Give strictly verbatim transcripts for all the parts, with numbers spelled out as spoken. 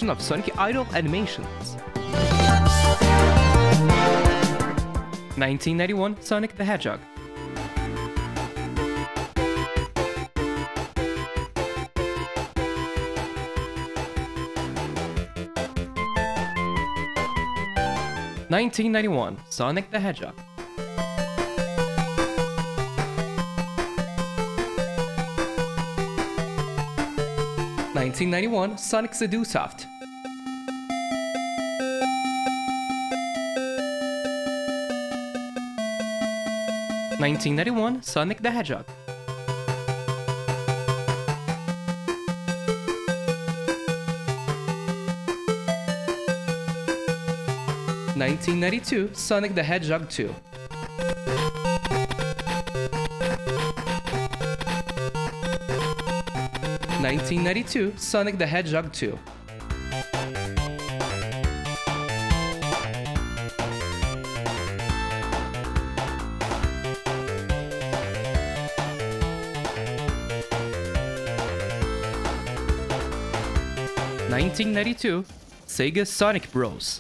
adaptation of Sonic Idol animations. nineteen ninety-one Sonic the Hedgehog. nineteen ninety-one Sonic the Hedgehog. nineteen ninety-one Sonic Sedusoft. nineteen ninety-one Sonic the Hedgehog. nineteen ninety-two Sonic the Hedgehog two. nineteen ninety-two Sonic the Hedgehog two. nineteen ninety-two Sega Sonic Bros.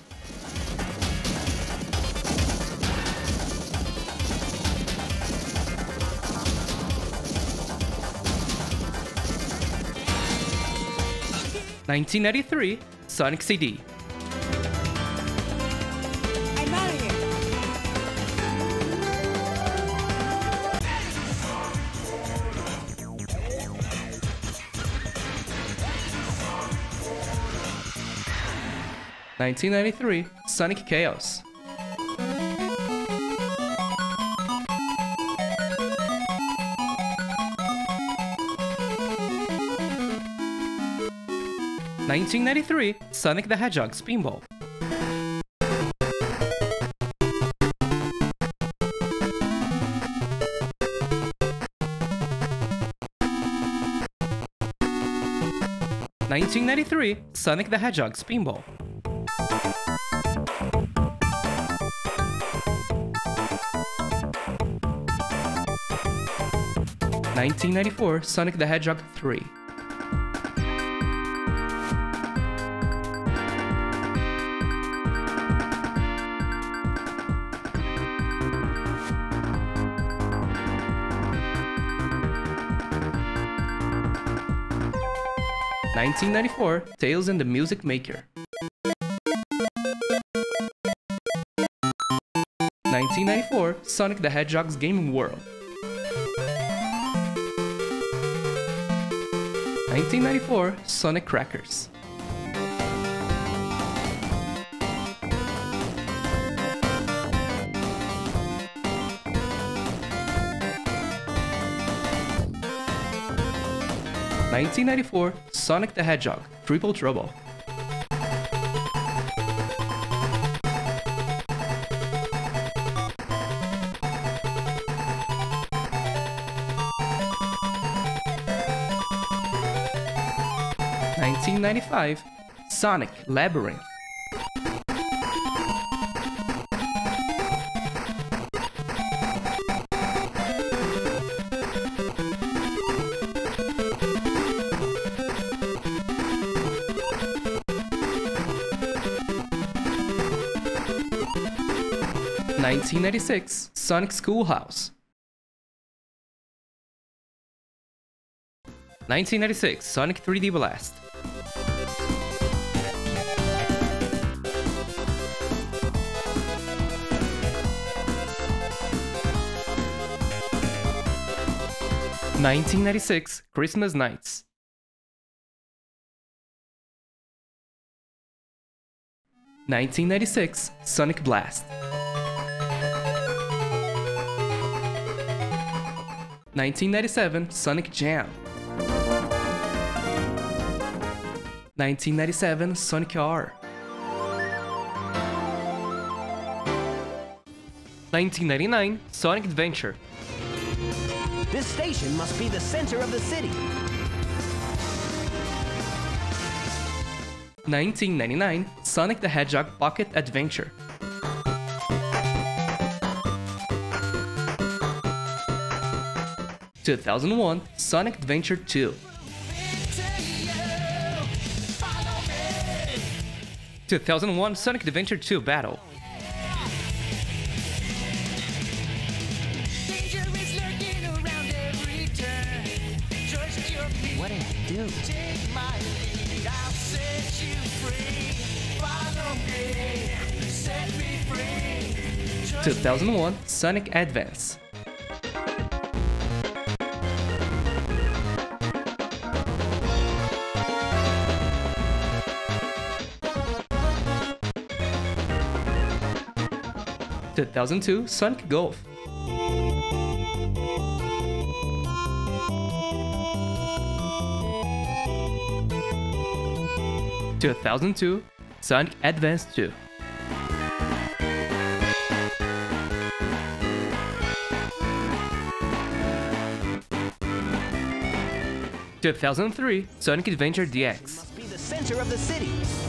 nineteen ninety-three Sonic C D. I'm out of here. nineteen ninety-three Sonic Chaos. nineteen ninety-three Sonic the Hedgehog Spinball. nineteen ninety-three Sonic the Hedgehog Spinball. nineteen ninety-four Sonic the Hedgehog three. nineteen ninety-four Tales and the Music Maker. nineteen ninety-four Sonic the Hedgehog's Game World. nineteen ninety-four Sonic Crackers. nineteen ninety-four Sonic the Hedgehog Triple Trouble. nineteen ninety-five Sonic Labyrinth. nineteen ninety-six Sonic Schoolhouse. nineteen ninety-six Sonic three D Blast. nineteen ninety-six Christmas Nights. nineteen ninety-six Sonic Blast. nineteen ninety-seven Sonic Jam. nineteen ninety-seven Sonic R. nineteen ninety-nine Sonic Adventure. This station must be the center of the city. nineteen ninety-nine Sonic the Hedgehog Pocket Adventure. two thousand one Sonic Adventure two. two thousand one Sonic Adventure two Battle. What did I do? Take my lead, I'll set you free. Follow me, set me free. two thousand one Sonic Advance. two thousand two Sonic Golf. two thousand two Sonic Advance two. two thousand three Sonic Adventure D X. Must be the center of the city.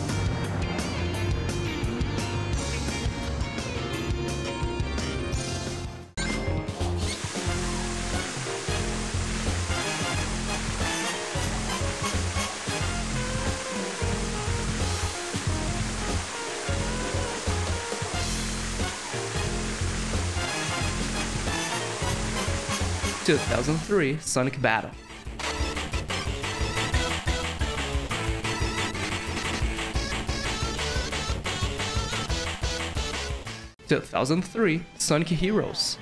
two thousand three Sonic Battle. two thousand three Sonic Heroes.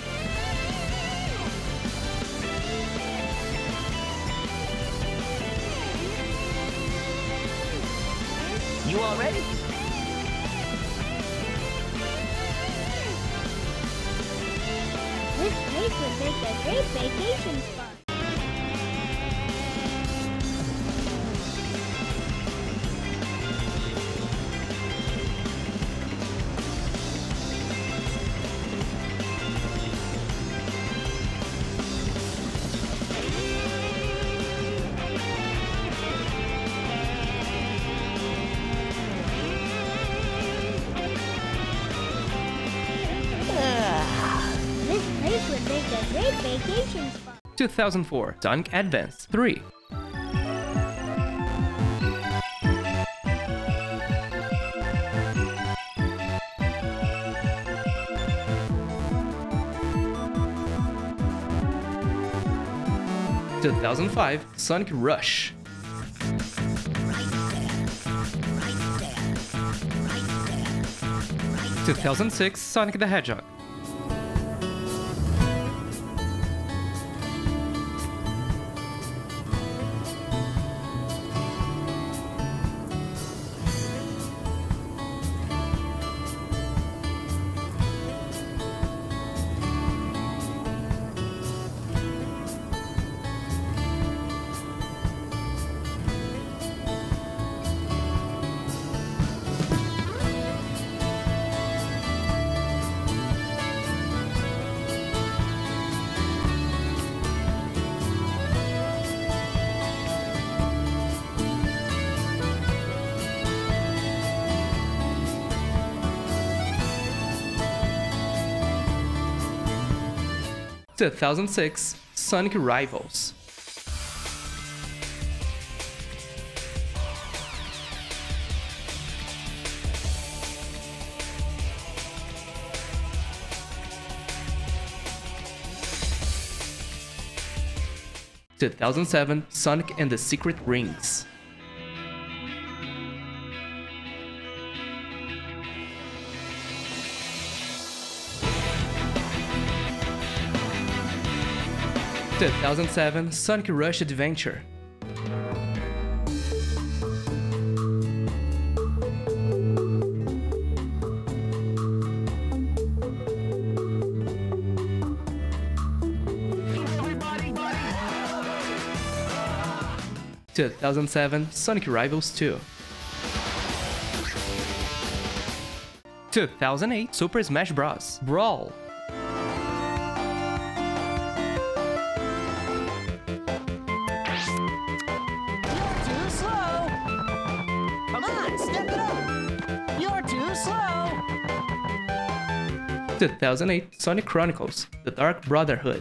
You all ready? This place would make a great vacation spot. This place would make a great vacation spot. two thousand four Sonic Advance three. two thousand five Sonic Rush. two thousand six Sonic the Hedgehog. two thousand six Sonic Rivals. two thousand seven Sonic and the Secret Rings. two thousand seven Sonic Rush Adventure. two thousand seven Sonic Rivals two. two thousand eight Super Smash Bros. Brawl. two thousand eight Sonic Chronicles: The Dark Brotherhood.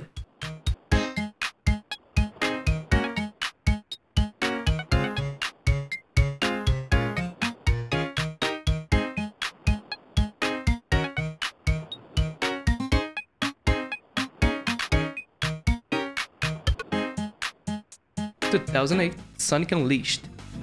two thousand eight Sonic Unleashed.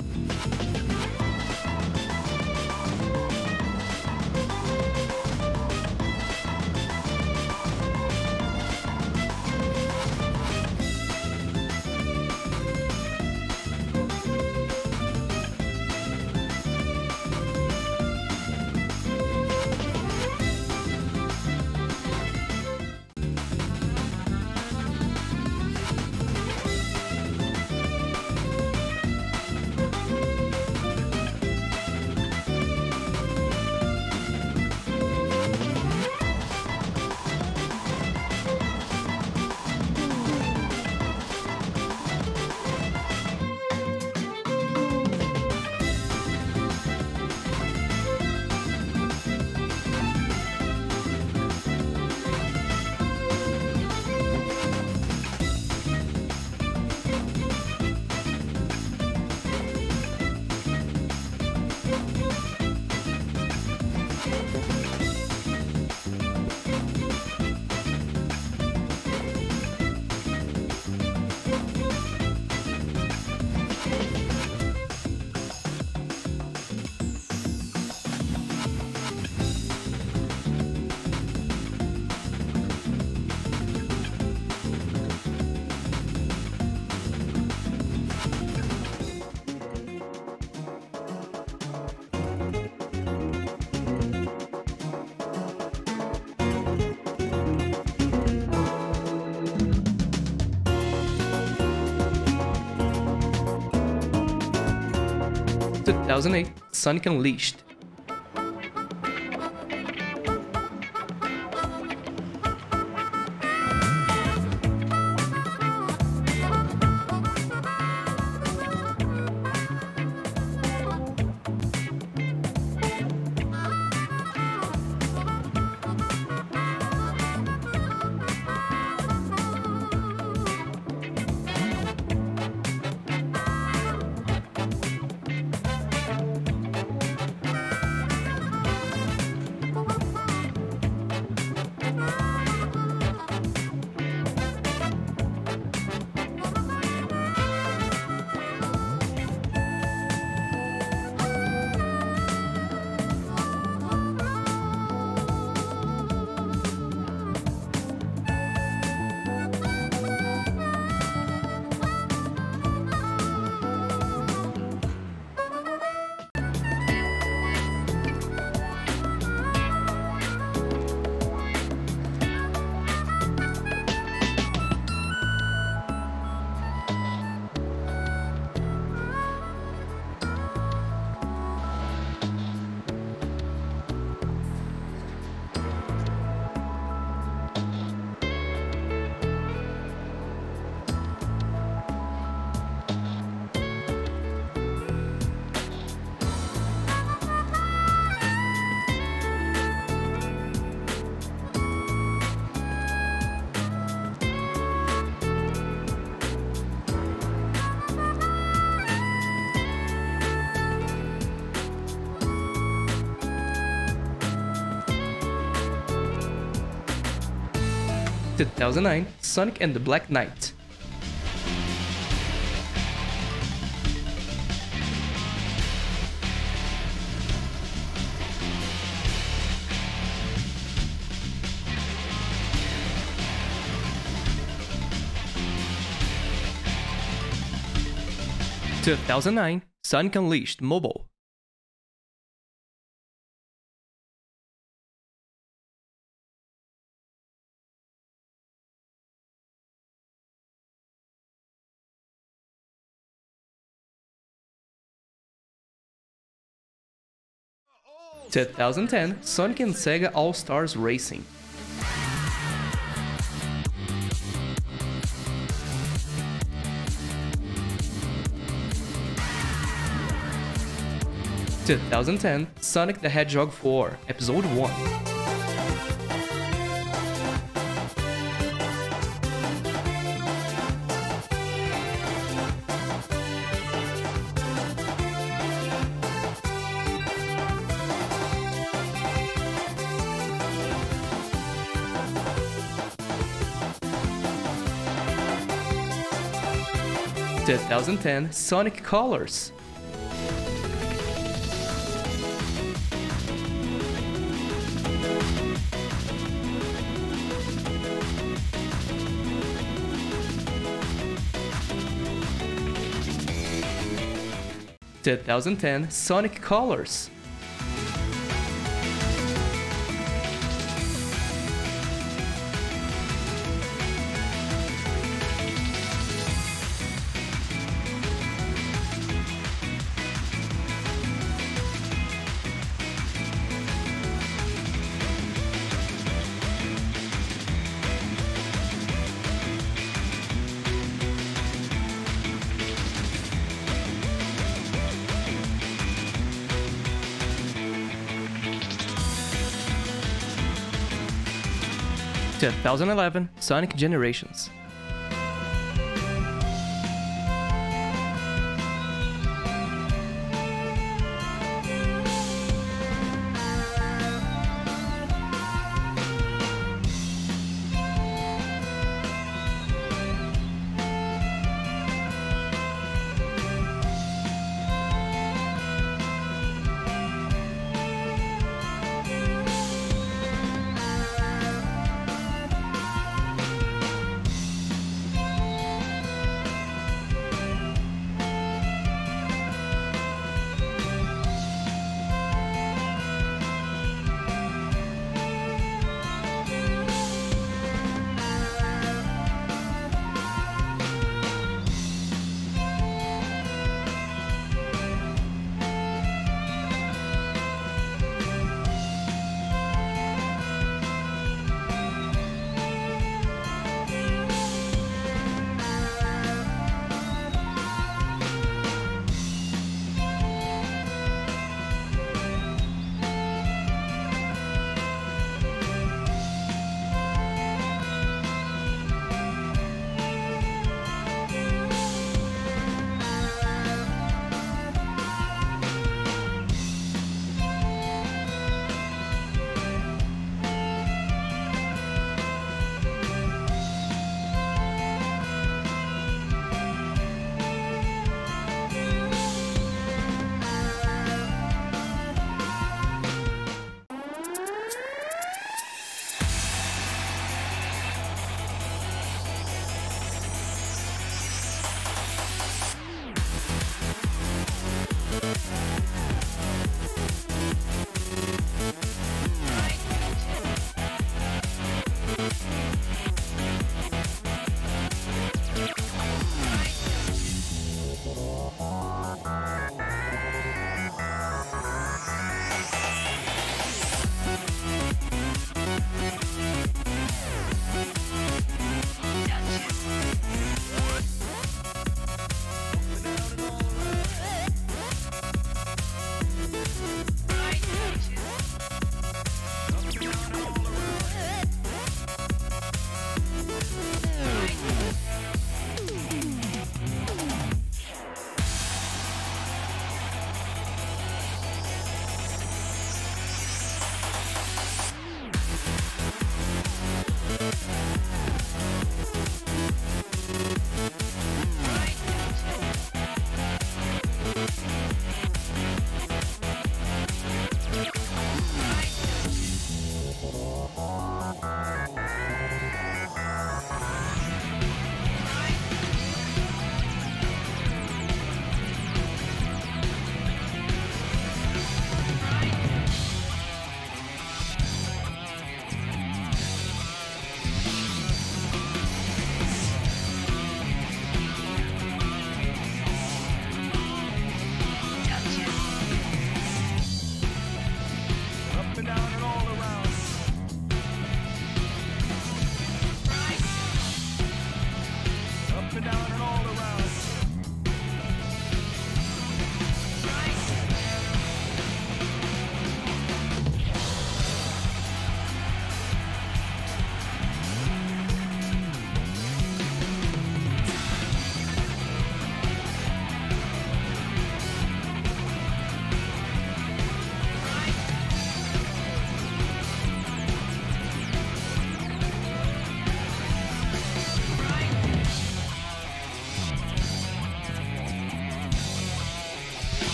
two thousand eight Sonic Unleashed. two thousand nine Sonic and the Black Knight. two thousand nine Sonic Unleashed Mobile. two thousand ten Sonic and Sega All-Stars Racing. two thousand ten Sonic the Hedgehog four, Episode one. twenty ten Sonic Colors. twenty ten Sonic Colors. twenty eleven Sonic Generations.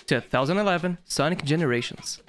two thousand eleven Sonic Generations.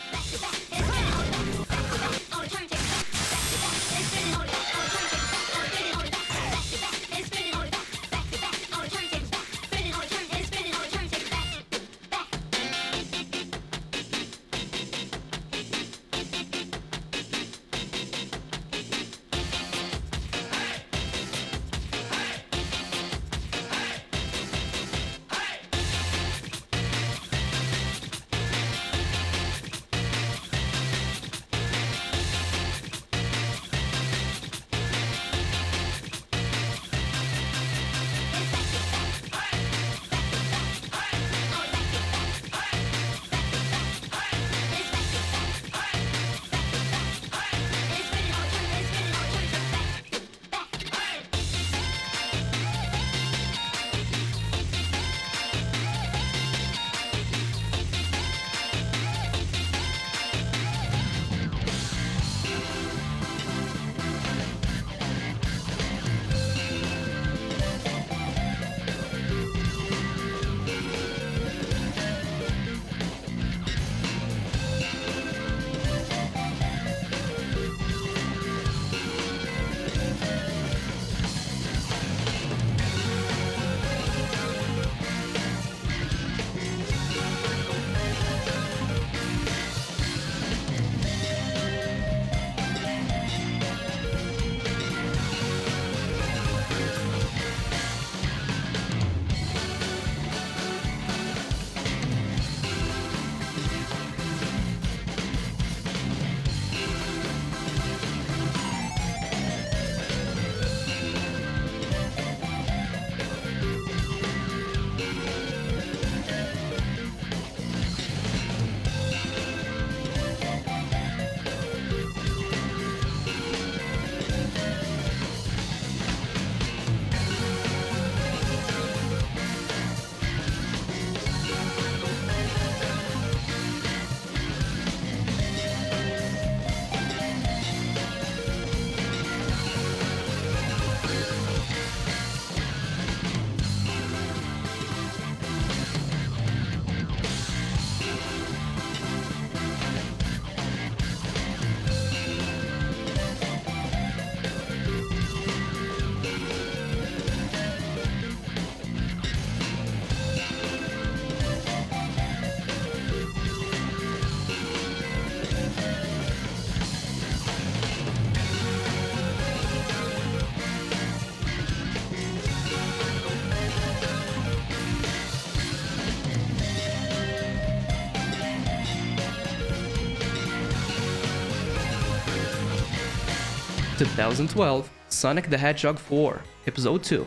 two thousand twelve Sonic the Hedgehog four, Episode two.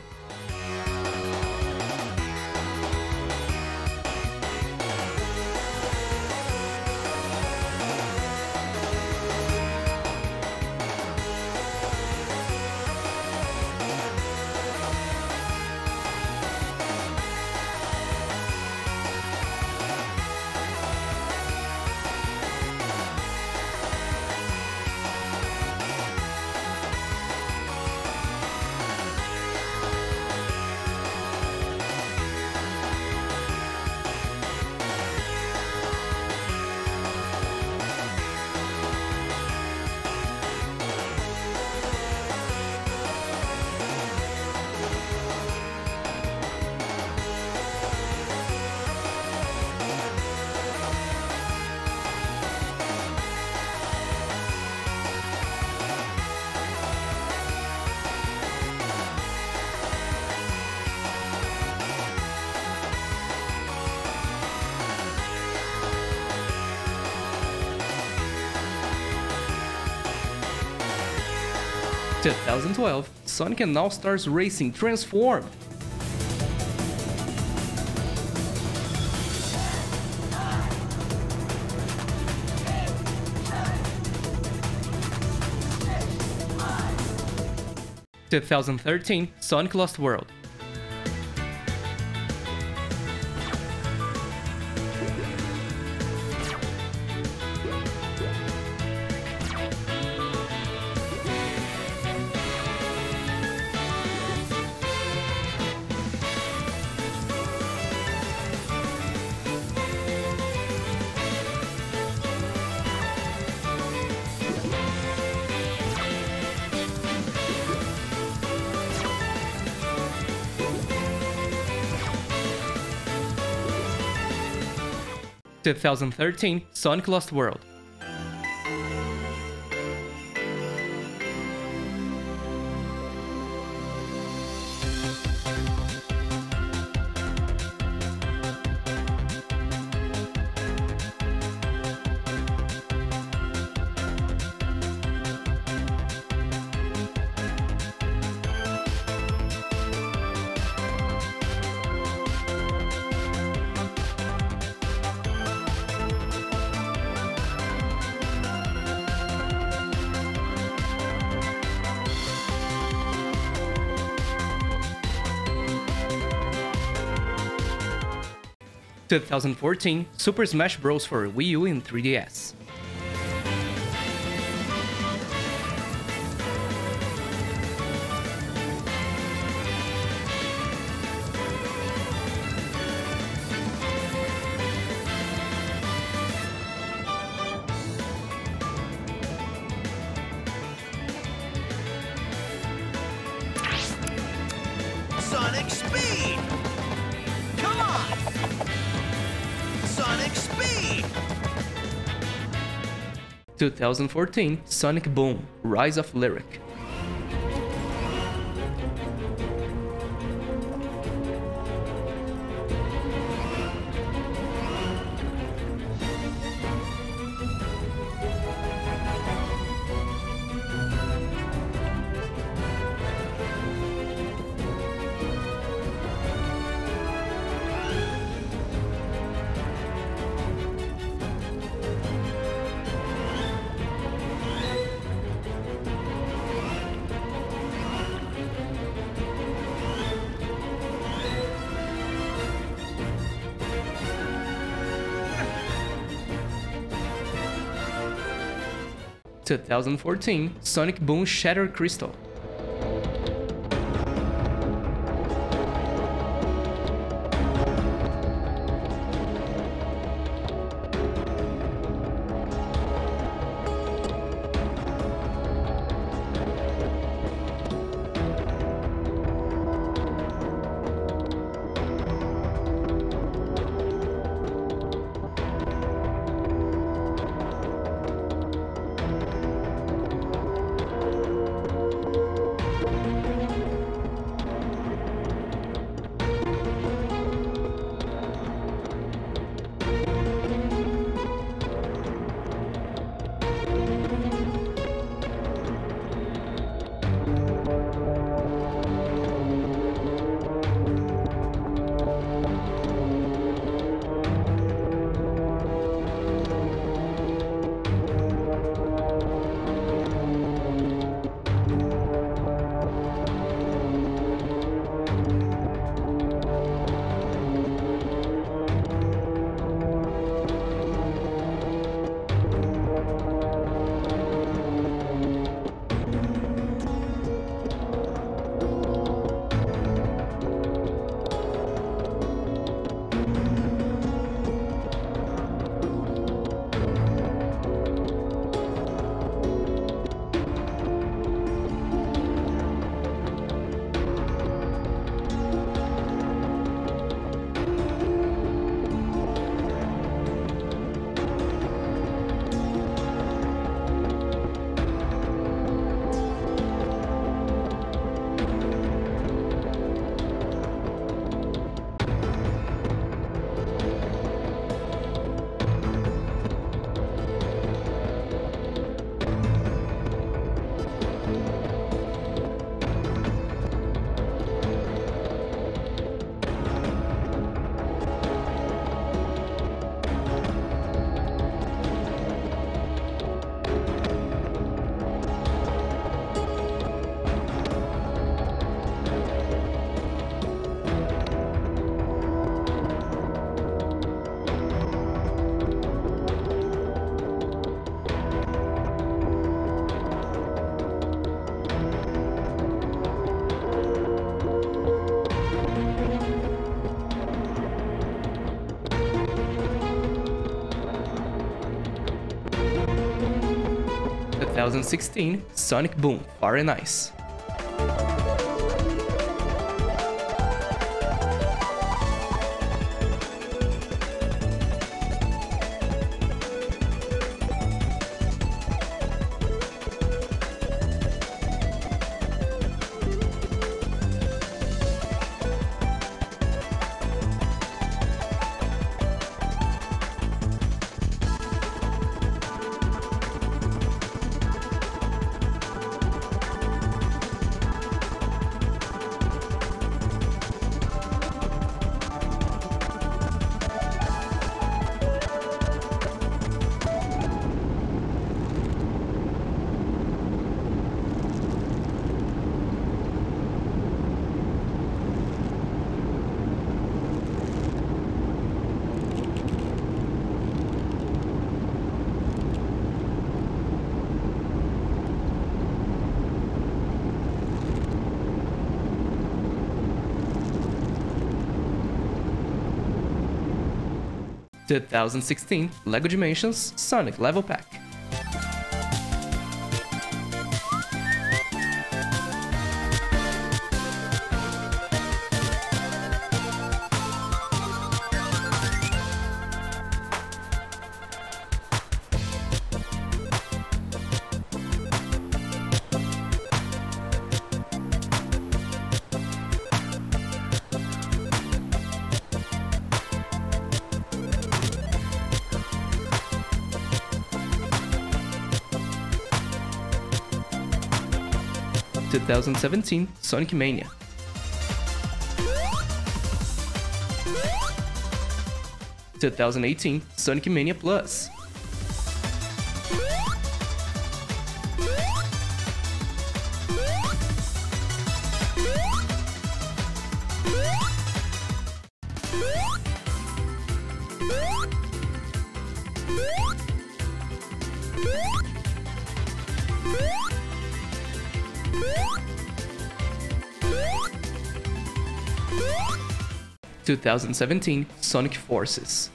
twenty twelve Sonic and All-Stars Racing Transformed. twenty thirteen Sonic Lost World. two thousand thirteen Sonic Lost World. two thousand fourteen Super Smash Bros. For Wii U and three D S. Sonic Speed! Come on! Sonic Speed! two thousand fourteen Sonic Boom: Rise of Lyric. two thousand fourteen Sonic Boom: Shattered Crystal. twenty sixteen Sonic Boom: Fire and Ice. two thousand sixteen LEGO Dimensions Sonic Level Pack. two thousand seventeen Sonic Mania. two thousand eighteen Sonic Mania Plus. two thousand seventeen Sonic Forces.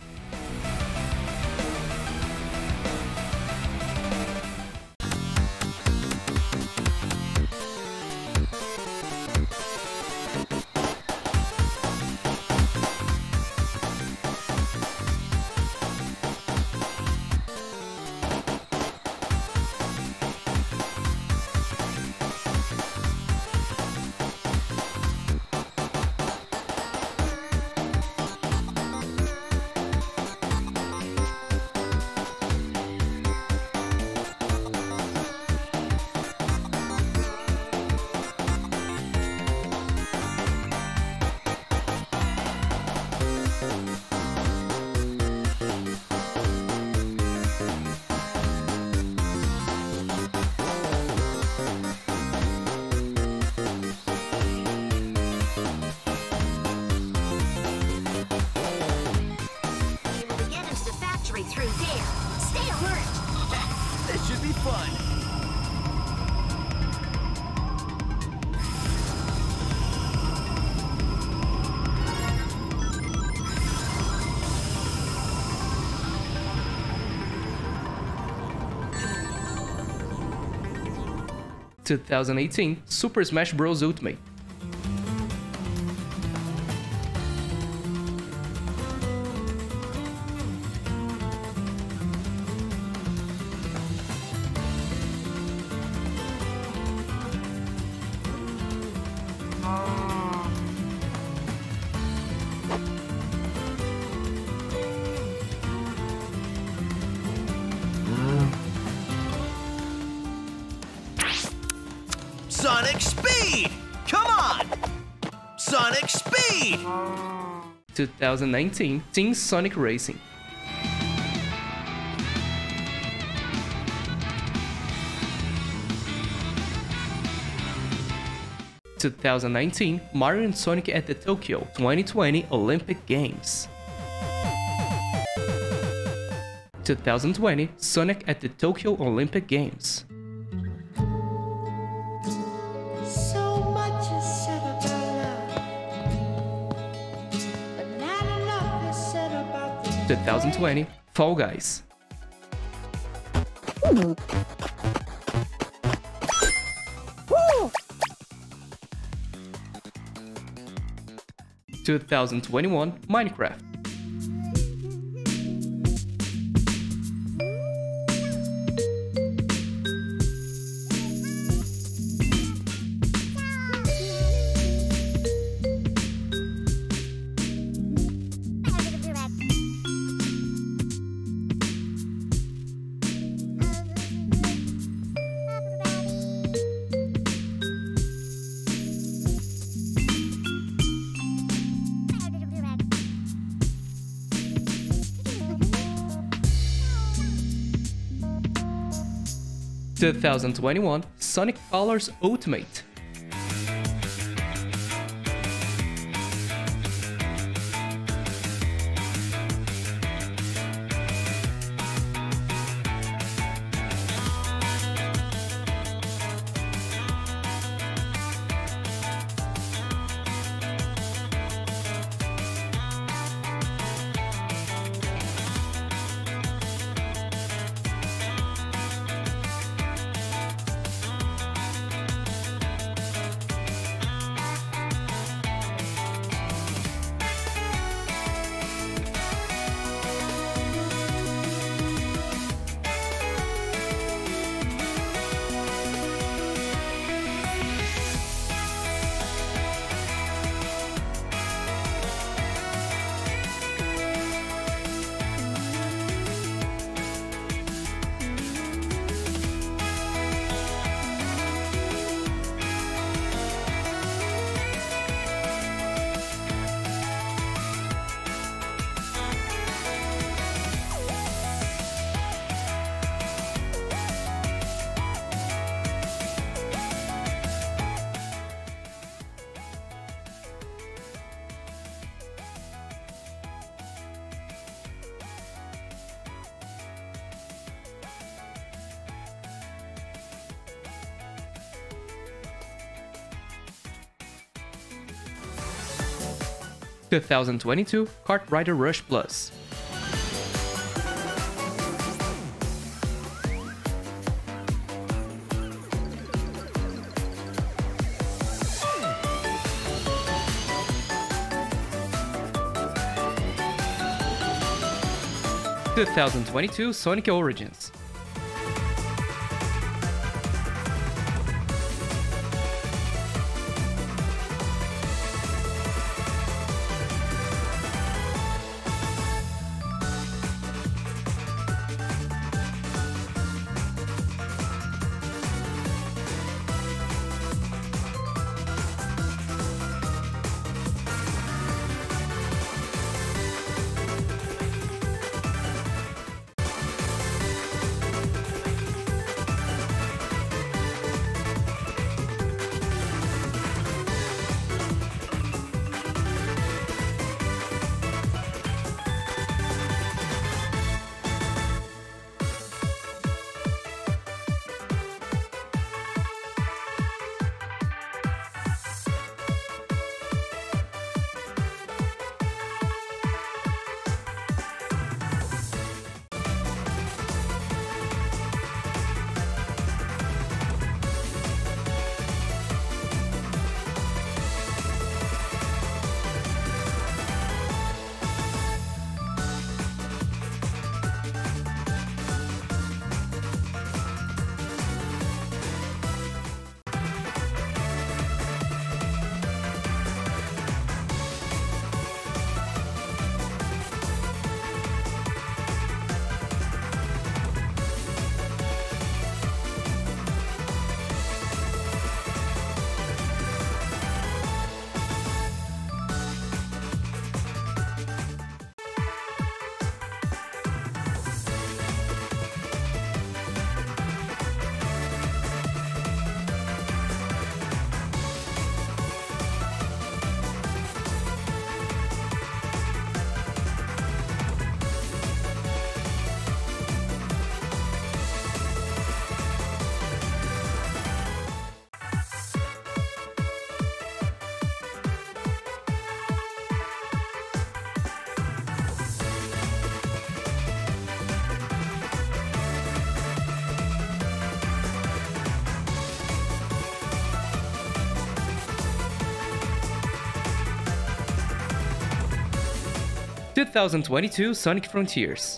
Through there. Stay alert. This should be fun. two thousand eighteen Super Smash Bros. Ultimate. Sonic Speed! Come on! Sonic Speed! two thousand nineteen Team Sonic Racing. two thousand nineteen Mario and Sonic at the Tokyo twenty twenty Olympic Games. two thousand twenty Sonic at the Tokyo Olympic Games. So much is said about love, but not enough is said about the two thousand twenty Fall Guys. two thousand twenty-one Minecraft. two thousand twenty-one Sonic Colors Ultimate. two thousand twenty-two Kart Rider Rush Plus. two thousand twenty-two Sonic Origins. two thousand twenty-two Sonic Frontiers.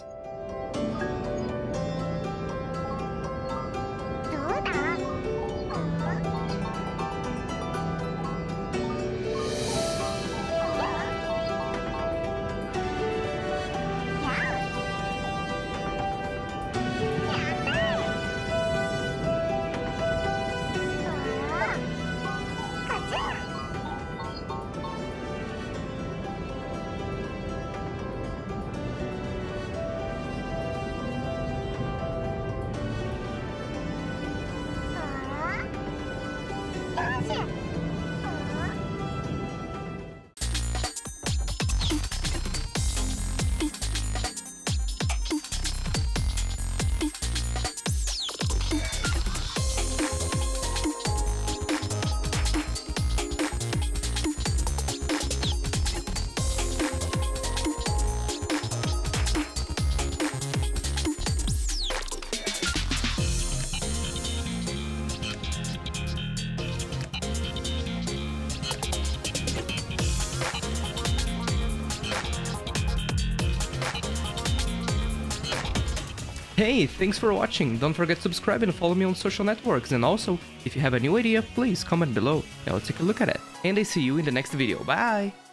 Hey, thanks for watching, don't forget to subscribe and follow me on social networks, and also, if you have a new idea, please comment below, and I'll take a look at it. And I see you in the next video, bye!